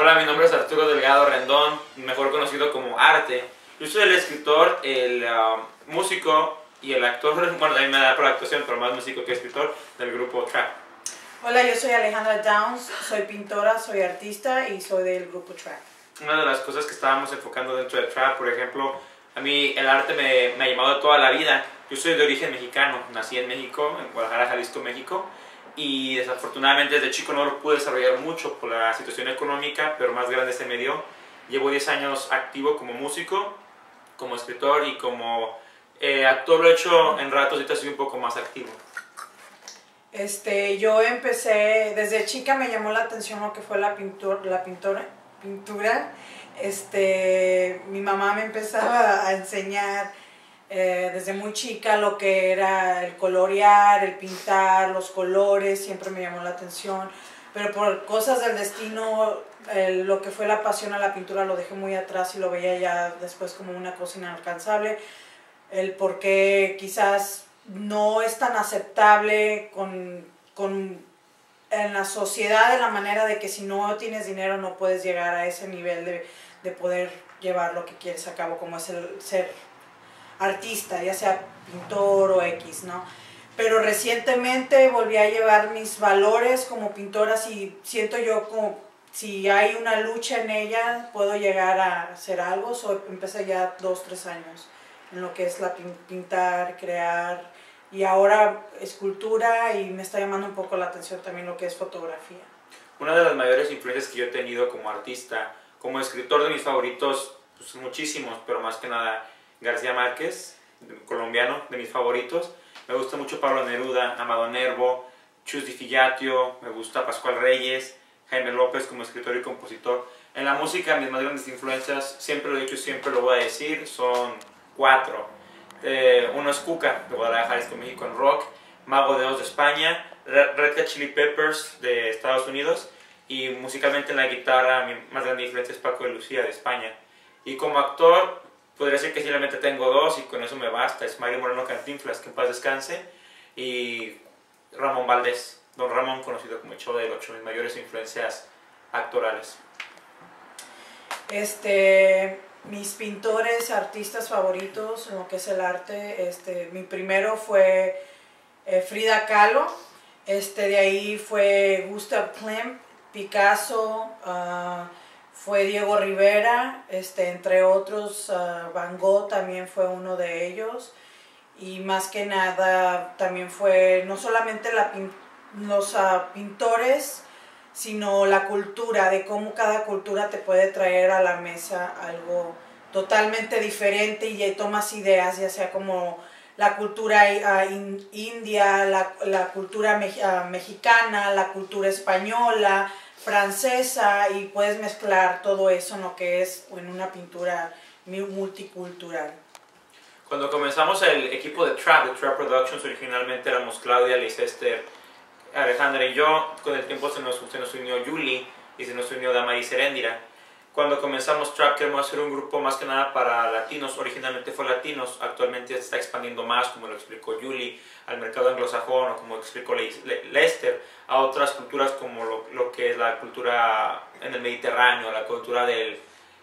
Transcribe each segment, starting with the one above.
Hola, mi nombre es Arturo Delgado Rendón, mejor conocido como Arte. Yo soy el escritor, el músico y el actor, bueno, también me da por la actuación, pero más músico que escritor, del grupo Trap. Hola, yo soy Alejandra Downs, soy pintora, soy artista y soy del grupo Trap. Una de las cosas que estábamos enfocando dentro de Trap, por ejemplo, a mí el arte me ha llamado toda la vida. Yo soy de origen mexicano, nací en México, en Guadalajara, Jalisco, México, y desafortunadamente desde chico no lo pude desarrollar mucho por la situación económica, pero más grande se me dio. Llevo 10 años activo como músico, como escritor y como actor. Lo he hecho en ratos, ahorita soy un poco más activo. Yo empecé, desde chica me llamó la atención lo que fue la pintura. Mi mamá me empezaba a enseñar desde muy chica lo que era el colorear, el pintar, los colores, siempre me llamó la atención. Pero por cosas del destino, lo que fue la pasión a la pintura lo dejé muy atrás y lo veía ya después como una cosa inalcanzable. El por qué quizás no es tan aceptable en la sociedad, de la manera de que si no tienes dinero no puedes llegar a ese nivel de poder llevar lo que quieres a cabo, como es el ser artista, ya sea pintor o X, ¿no? Pero recientemente volví a llevar mis valores como pintora y siento yo como si hay una lucha en ella, puedo llegar a hacer algo. Empecé ya 2-3 años en lo que es pintar, crear, y ahora escultura, y me está llamando un poco la atención también lo que es fotografía. Una de las mayores influencias que yo he tenido como artista, como escritor, de mis favoritos, pues muchísimos, pero más que nada García Márquez, colombiano, de mis favoritos. Me gusta mucho Pablo Neruda, Amado Nervo, Chus Di Figliatio, me gusta Pascual Reyes, Jaime López como escritor y compositor. En la música, mis más grandes influencias, siempre lo he dicho y siempre lo voy a decir, son 4. Uno es Cuca, de Guadalajara, Jalisco, México, en rock; Mago de Oz, de España; Red Hot Chili Peppers, de Estados Unidos; y musicalmente en la guitarra, mi más grande influencia es Paco de Lucía, de España. Y como actor, podría decir que simplemente tengo 2 y con eso me basta: es Mario Moreno Cantinflas, que en paz descanse, y Ramón Valdés, Don Ramón, conocido como el Chavo del Ocho, mis mayores influencias actorales. Mis pintores, artistas favoritos en lo que es el arte, mi primero fue Frida Kahlo, de ahí fue Gustav Klimt, Picasso, fue Diego Rivera, entre otros, Van Gogh también fue uno de ellos. Y más que nada también fue no solamente los pintores, sino la cultura, de cómo cada cultura te puede traer a la mesa algo totalmente diferente, y tomas ideas, ya sea como la cultura india, la cultura mexicana, la cultura española, francesa, y puedes mezclar todo eso en lo que es en una pintura multicultural. Cuando comenzamos el equipo de Trap Productions, originalmente éramos Claudia, Leicester, Alejandra y yo. Con el tiempo se nos unió Yuli y se nos unió Damaris Heréndira. Cuando comenzamos Trap, queremos hacer un grupo más que nada para latinos. Originalmente fue latinos, actualmente se está expandiendo más, como lo explicó Yuli, al mercado anglosajón, o como explicó Lester, a otras culturas como lo que es la cultura en el Mediterráneo, la cultura del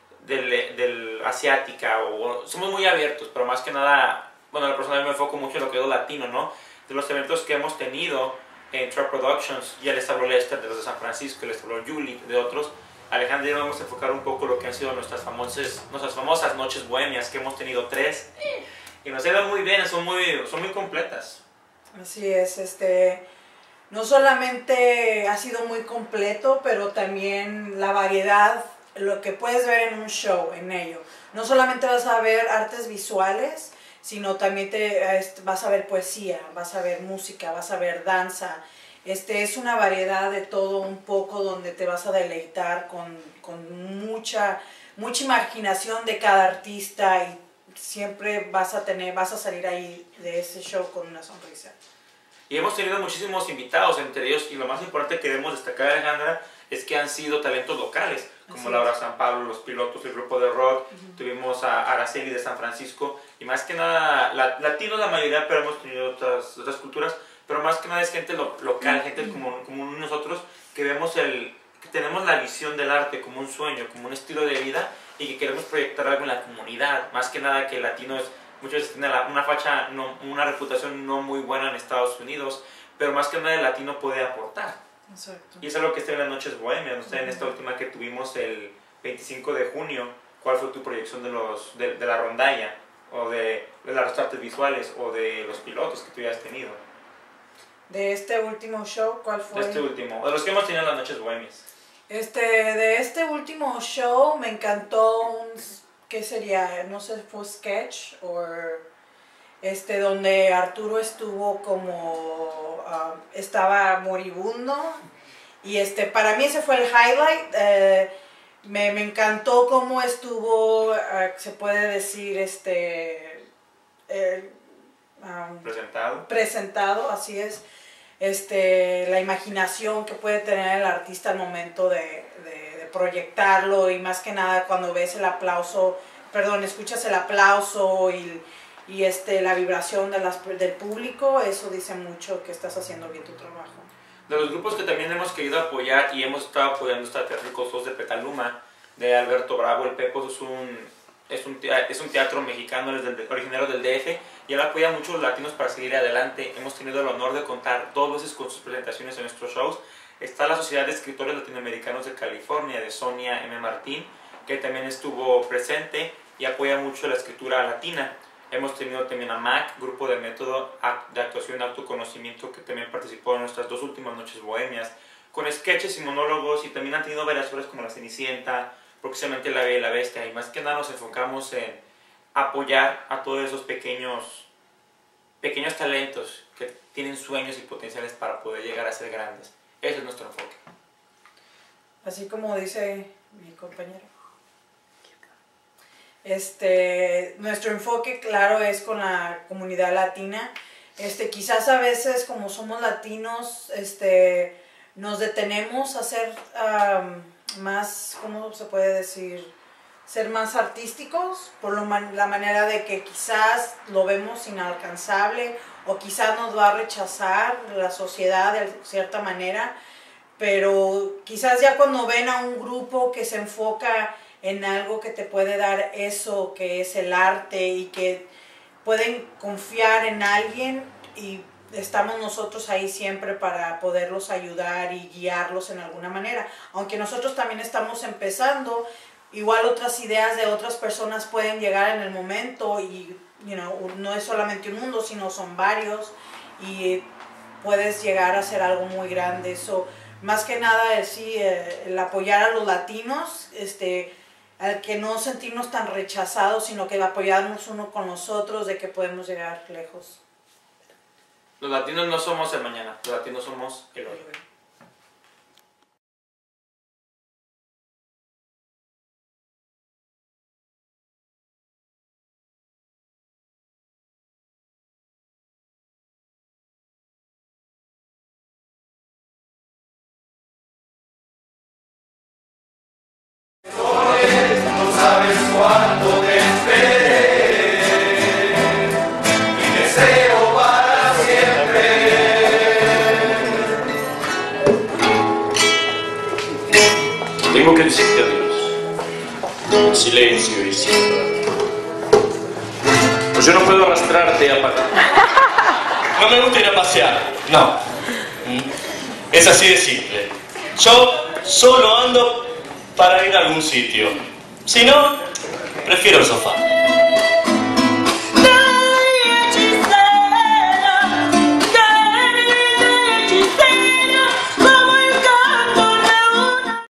asiática. Somos muy abiertos, pero más que nada, bueno, la persona me enfoco mucho en lo que es latino, ¿no? De los eventos que hemos tenido en Trap Productions, ya les habló Lester de los de San Francisco, les habló Yuli de otros. Alejandra y yo vamos a enfocar un poco lo que han sido nuestras famosas noches bohemias, que hemos tenido 3, y nos ha ido muy bien, son muy completas. Así es, no solamente ha sido muy completo, pero también la variedad, lo que puedes ver en un show, en ello. No solamente vas a ver artes visuales, sino también vas a ver poesía, vas a ver música, vas a ver danza. Es una variedad de todo un poco, donde te vas a deleitar con mucha imaginación de cada artista, y siempre vas a salir ahí de ese show con una sonrisa. Y hemos tenido muchísimos invitados, entre ellos, y lo más importante que debemos destacar, Alejandra, es que han sido talentos locales, como Laura San Pablo, Los Pilotos, el grupo de rock. Tuvimos a Araceli de San Francisco, y más que nada latinos la mayoría, pero hemos tenido otras culturas, pero más que nada es gente local, gente como nosotros, que vemos que tenemos la visión del arte como un sueño, como un estilo de vida y que queremos proyectar algo en la comunidad. Más que nada que el latino muchas veces tiene una reputación no muy buena en Estados Unidos, pero más que nada el latino puede aportar. Exacto. Y eso es lo que está en las Noches Bohemias. No sé, en esta última que tuvimos el 25 de junio, ¿cuál fue tu proyección de la rondalla? O de las artes visuales, o de los pilotos que tú ya has tenido. De este último show, ¿cuál fue? De este último, de los que hemos tenido en las Noches Bohemias. De este último show me encantó ¿qué sería? No sé, fue sketch o donde Arturo estuvo como estaba moribundo y para mí ese fue el highlight. Me encantó cómo estuvo, se puede decir, presentado, así es, la imaginación que puede tener el artista al momento de proyectarlo, y más que nada cuando ves el aplauso, escuchas el aplauso y la vibración del público, eso dice mucho que estás haciendo bien tu trabajo. De los grupos que también hemos querido apoyar y hemos estado apoyando está Teatricos 2 de Petaluma, de Alberto Bravo. El Pepos es un teatro mexicano, originario del DF, y él apoya mucho a los latinos para seguir adelante. Hemos tenido el honor de contar 2 veces con sus presentaciones en nuestros shows. Está la Sociedad de Escritores Latinoamericanos de California, de Sonia M. Martín, que también estuvo presente y apoya mucho la escritura latina. Hemos tenido también a MAC, Grupo de Método de Actuación y Autoconocimiento, que también participó en nuestras 2 últimas Noches Bohemias, con sketches y monólogos, y también han tenido varias obras como La Cenicienta, próximamente La Bella y la Bestia, y más que nada nos enfocamos en apoyar a todos esos pequeños talentos que tienen sueños y potenciales para poder llegar a ser grandes. Ese es nuestro enfoque. Así como dice mi compañero. Nuestro enfoque, claro, es con la comunidad latina. Quizás a veces, como somos latinos, nos detenemos a ser más, ¿cómo se puede decir? Ser más artísticos, por la manera de que quizás lo vemos inalcanzable, o quizás nos va a rechazar la sociedad de cierta manera, pero quizás ya cuando ven a un grupo que se enfoca en algo que te puede dar eso que es el arte, y que pueden confiar en alguien, y estamos nosotros ahí siempre para poderlos ayudar y guiarlos en alguna manera. Aunque nosotros también estamos empezando, igual otras ideas de otras personas pueden llegar en el momento, y no es solamente un mundo, sino son varios, y puedes llegar a hacer algo muy grande. Eso, más que nada, el apoyar a los latinos, al que no sentirnos tan rechazados, sino que apoyarnos uno con los otros, de que podemos llegar lejos. Los latinos no somos el mañana, los latinos somos el hoy. No sabes cuánto te esperé, mi deseo para siempre. Tengo que decirte adiós, en silencio y sin hablar. Pues yo no puedo arrastrarte a pagar. No me gusta ir a pasear, no. Es así de simple. Yo solo ando para ir a algún sitio. Si no, prefiero el sofá.